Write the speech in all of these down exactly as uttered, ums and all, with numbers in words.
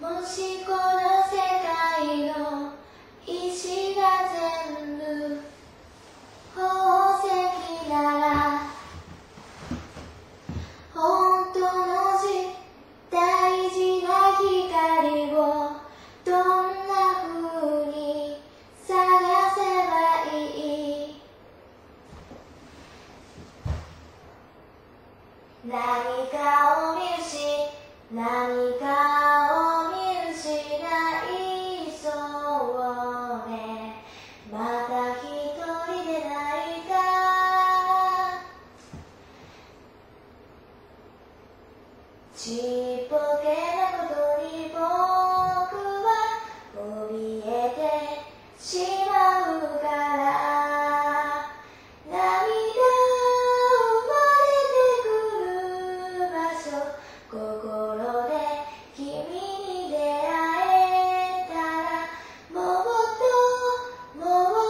しこの世界の石が全部宝石なら本当のじ大事な光をどんな風に探せばいい。何かを見失い何かを見失いそうね。また一人で泣いた。ちっぽけなことに僕は怯えてしまうから。涙生まれてくる場所、心で君に出会えたら、もっともっともっ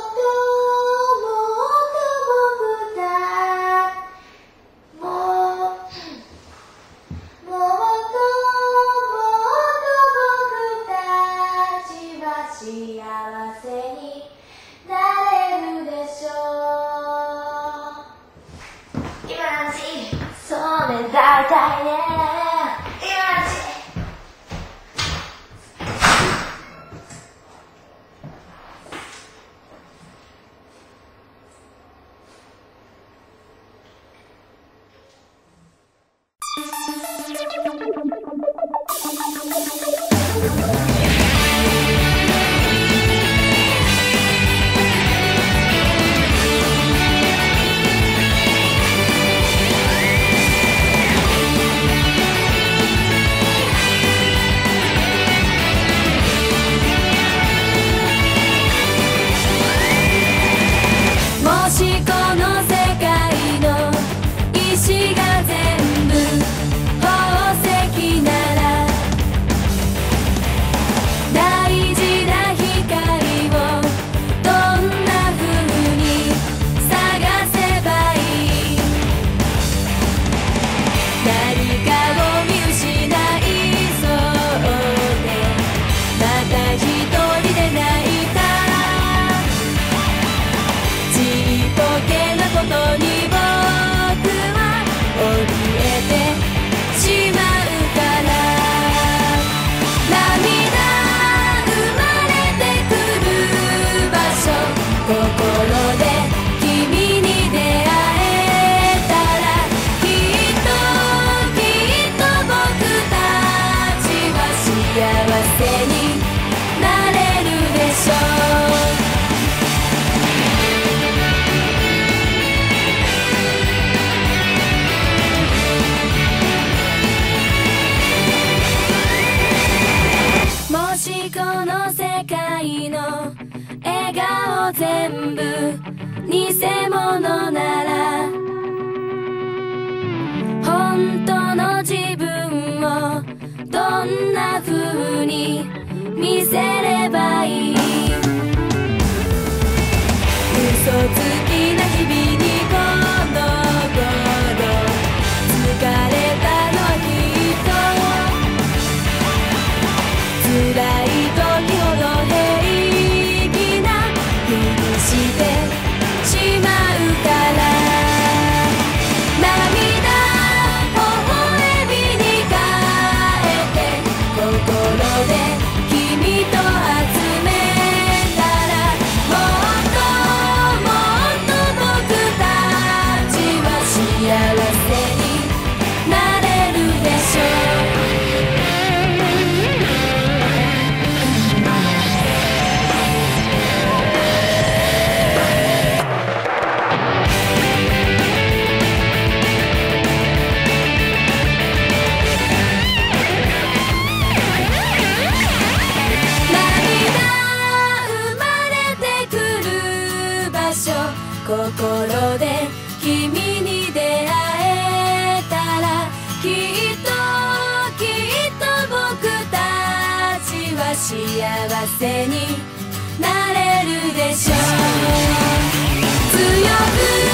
と僕たもっともっともっと僕たちは幸せになれるでしょう。今のうちそうね、大体ね。全部偽物なら本当の自分をどんな風に見せればいい。嘘つきな日々にこの頃疲れたのはきっと辛い時ほど平してしまうから涙微笑みに変えて心で君と集めたらもっともっと僕たちは幸せになれるでしょう。心で君に出会えたらきっときっと僕たちは幸せになれるでしょう。強く